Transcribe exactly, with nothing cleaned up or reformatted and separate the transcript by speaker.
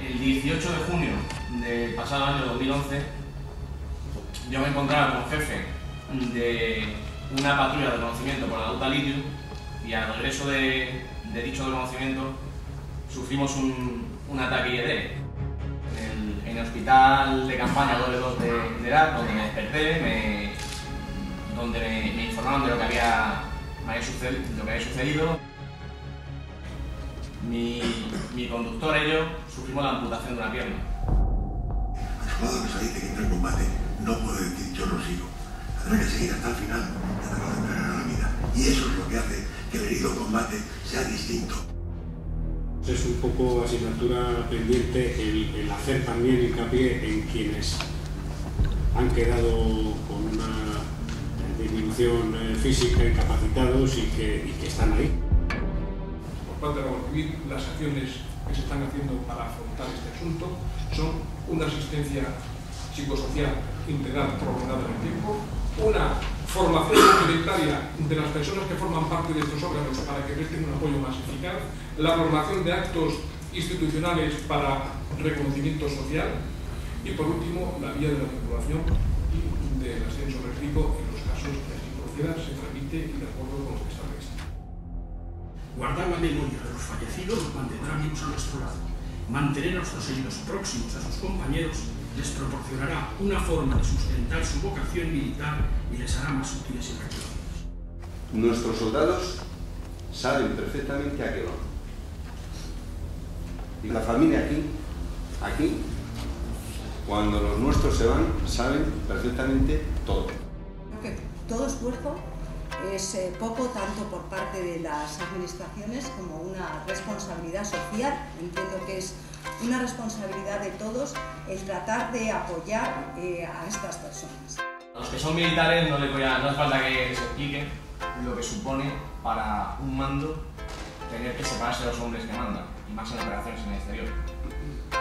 Speaker 1: El dieciocho de junio del pasado año dos mil once, yo me encontraba como jefe de una patrulla de reconocimiento por la ruta Litio y al regreso de, de dicho reconocimiento sufrimos un, un ataque I E D en el, en el hospital de campaña doble dos de, de Herat, donde me desperté, me, donde me, me informaron de lo que había, me había, sucedido, lo que había sucedido. Mi, mi conductor y yo sufrimos la amputación de una pierna.
Speaker 2: El soldado que se dice que entra en combate no puede decir yo no sigo. Tendrá que seguir hasta el final, hasta que lo entregará la vida. Y eso es lo que hace que el herido combate sea distinto.
Speaker 3: Es un poco asignatura pendiente el, el hacer también hincapié en quienes han quedado con una disminución física, incapacitados y que, y que están ahí.
Speaker 4: Por parte de la Guardia Civil, las acciones que se están haciendo para afrontar este asunto son una asistencia psicosocial integral prolongada en el tiempo, una formación complementaria de las personas que forman parte de estos órganos para que presten un apoyo más eficaz, la formación de actos institucionales para reconocimiento social y, por último, la vía de la vinculación y del ascenso recíproco en los casos que así proceda, se tramite y de acuerdo con lo que está previsto.
Speaker 5: Guardar la memoria de los fallecidos los mantendrá vivos a nuestro lado. Mantener a nuestros heridos próximos a sus compañeros les proporcionará una forma de sustentar su vocación militar y les hará más útiles y reconocidos.
Speaker 6: Nuestros soldados saben perfectamente a qué van. Y la familia aquí, aquí, cuando los nuestros se van, saben perfectamente todo.
Speaker 7: Creo que todo esfuerzo es eh, poco, tanto por parte de las administraciones como una responsabilidad social. Entiendo que es una responsabilidad de todos el tratar de apoyar eh, a estas personas.
Speaker 1: A los que son militares no les voy a, no hace falta que se explique lo que supone para un mando tener que separarse de los hombres que mandan, y más en operaciones en el exterior.